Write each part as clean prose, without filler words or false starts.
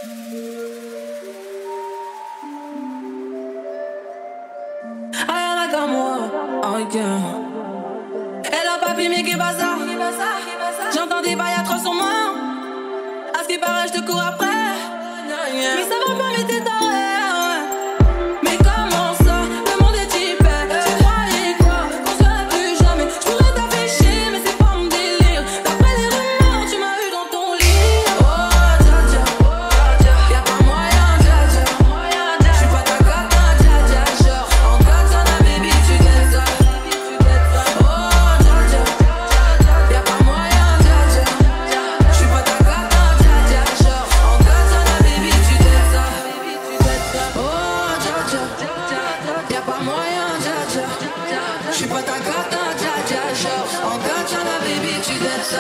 Ayana comme moi, ok. Elle a pas mais qui va ça? J'entends des bails atroces sur moi. À ce qui paraît, je te cours après. Mais ça va pas, mais t'es taré. Mais comment ça? Le monde est hyper. Tu croyais quoi? Qu'on se verrait plus jamais. Je pourrais t'afficher, mais c'est pas mon délire. D'après les rumeurs, tu m'as eu dans ton lit. Oh, dja dja, y'a pas moyen, dja dja. J'suis pas ta cata, dja dja. Genre, en katana, baby, tu gagnes ça. Oh, dja dja, y'a pas moyen, dja dja. J'suis pas ta cata, dja dja. Genre, en katana, baby, tu gagnes ça. Oh, dja dja, y'a pas moyen, dja dja. J'suis pas ta cata, dja dja. Genre, en katana, baby, tu gagnes ça.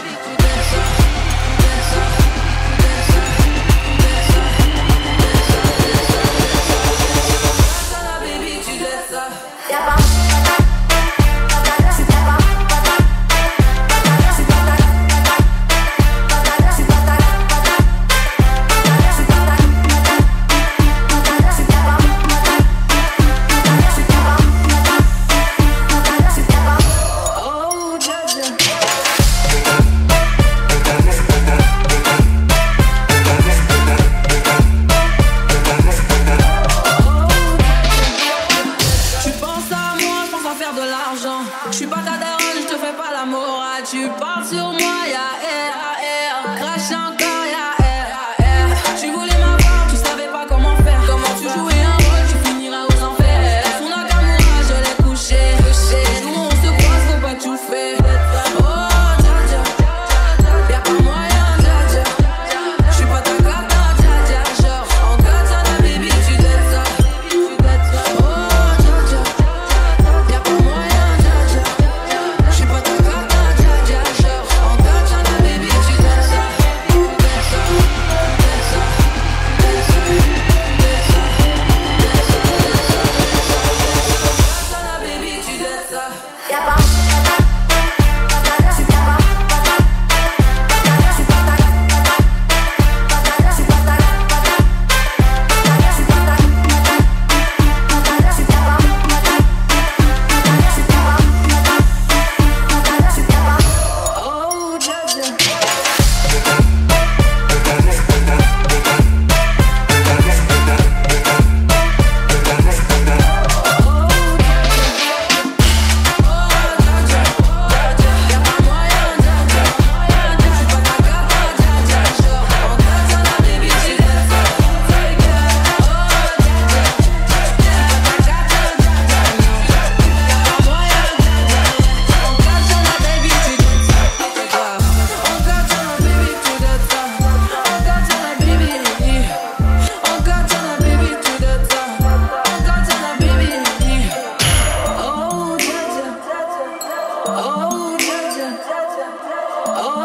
J'suis pas ta daronne, j'te fais pas la morale. Tu parles sur moi, y'a air. Crash encore, y'a air. Tu voulais m'avoir, tu savais pas comment faire. Comment tu jouais un rôle, tu finiras aux enfers. Son Nakamura, je l'ai couché. Nous on se croise, faut pas tout faire. Oh, dja dja, y'a pas moyen, dja dja. J'suis pas ta cata, dja dja. Genre, en katana, baby, tu dettes ça. Oh, dja dja, y'a pas moyen, dja dja. J'suis pas ta cata, dja dja. Genre, en katana, baby, tu dettes ça. Katana, baby, tu dettes ça. Oh, dja dja. Oh,